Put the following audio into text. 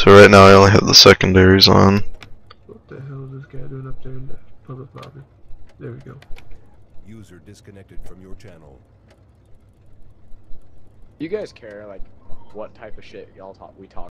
So right now I only have the secondaries on. What the hell is this guy doing up there in the public lobby? There we go. User disconnected from your channel. You guys care like what type of shit we talk